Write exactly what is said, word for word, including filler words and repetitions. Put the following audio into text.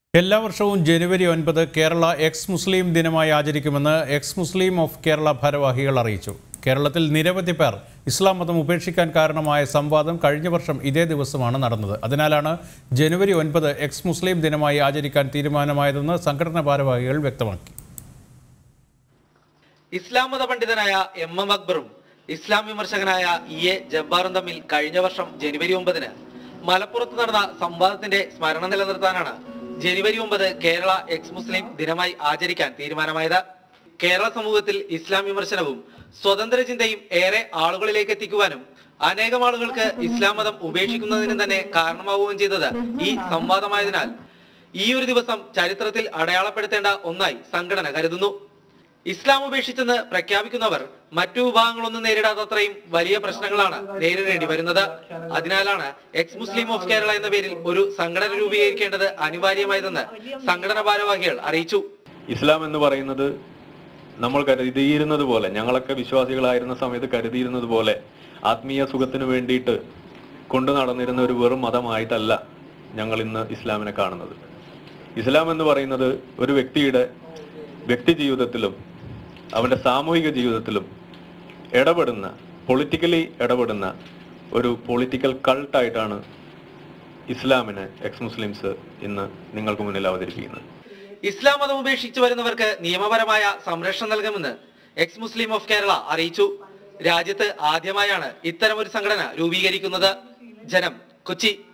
എല്ലാ വർഷവും ജനുവരി ഒൻപത് കേരള എക്സ് മുസ്ലിം ദിനമായി ആചരിക്കുമെന്ന് എക്സ് മുസ്ലിം ഓഫ് കേരള ഭാരവാഹികൾ അറിയിച്ചു. കേരളത്തിൽ നിരവധി പേർ ഇസ്ലാം മതം ഉപേക്ഷിക്കാൻ കാരണമായ സംവാദം കഴിഞ്ഞ വർഷം ഇതേ ദിവസമാണ് നടന്നത്. അതിനാലാണ് ജനുവരി ഒൻപത് എക്സ് മുസ്ലിം ദിനമായി ആചരിക്കാൻ തീരുമാനമായതെന്ന് സംഘടനാ ഭാരവാഹികൾ വ്യക്തമാക്കി. ഇസ്ലാം മത പണ്ഡിതനായ എം എം അക്ബറും ഇസ്ലാം വിമർശകനായ ഇ എ ജബ്ബാറും തമ്മിൽ കഴിഞ്ഞ വർഷം ജനുവരി ഒമ്പതിന് മലപ്പുറത്ത് നടന്ന സംവാദത്തിന്റെ സ്മരണ നിലനിർത്താനാണ് ജനുവരി ഒമ്പത് കേരള എക്സ് മുസ്ലിം ദിനമായി ആചരിക്കാൻ തീരുമാനമായത്. കേരള സമൂഹത്തിൽ ഇസ്ലാം വിമർശനവും സ്വതന്ത്ര ചിന്തയും ഏറെ ആളുകളിലേക്ക് എത്തിക്കുവാനും അനേകം ആളുകൾക്ക് ഇസ്ലാം മതം ഉപേക്ഷിക്കുന്നതിന് തന്നെ കാരണമാവുകയും ചെയ്തത് ഈ സംവാദമായതിനാൽ ഈ ഒരു ദിവസം ചരിത്രത്തിൽ അടയാളപ്പെടുത്തേണ്ട ഒന്നായി സംഘടന കരുതുന്നു. ഇസ്ലാം ഉപേക്ഷിച്ചെന്ന് പ്രഖ്യാപിക്കുന്നവർ മറ്റു വിഭാഗങ്ങളൊന്നും നേരിടാത്തത്രയും വലിയ പ്രശ്നങ്ങളാണ് നേരിടേണ്ടി വരുന്നത്. അതിനാലാണ് എക്സ് മുസ്ലിം ഓഫ് കേരള എന്ന പേരിൽ ഒരു സംഘടന രൂപീകരിക്കേണ്ടത് അനിവാര്യമായതെന്ന് സംഘടന ഭാരവാഹികൾ അറിയിച്ചു. ഇസ്ലാം എന്ന് പറയുന്നത് നമ്മൾ കരുതിയിരുന്നത് പോലെ, ഞങ്ങളൊക്കെ വിശ്വാസികളായിരുന്ന സമയത്ത് കരുതിയിരുന്നത് പോലെ ആത്മീയ സുഖത്തിന് വേണ്ടിയിട്ട് കൊണ്ടു നടന്നിരുന്ന ഒരു വെറും മതമായിട്ടല്ല ഞങ്ങൾ ഇന്ന് ഇസ്ലാമിനെ കാണുന്നത്. ഇസ്ലാം എന്ന് പറയുന്നത് ഒരു വ്യക്തിയുടെ വ്യക്തി ജീവിതത്തിലും അവന്റെ സാമൂഹിക ജീവിതത്തിലും ഇടപെടുന്ന, പൊളിറ്റിക്കലി ഇടപെടുന്ന ഒരു പൊളിറ്റിക്കൽ കൾട്ടായിട്ടാണ് ഇസ്ലാമിനെ എക്സ് മുസ്ലിംസ് ഇന്ന് നിങ്ങൾക്ക് മുന്നിൽ അവതരിപ്പിക്കുന്നത്. ഇസ്ലാം മതം ഉപേക്ഷിച്ചു വരുന്നവർക്ക് നിയമപരമായ സംരക്ഷണം നൽകുമെന്ന് എക്സ് മുസ്ലിം ഓഫ് കേരള അറിയിച്ചു. രാജ്യത്ത് ആദ്യമായാണ് ഇത്തരമൊരു സംഘടന രൂപീകരിക്കുന്നത്. ജനം, കൊച്ചി.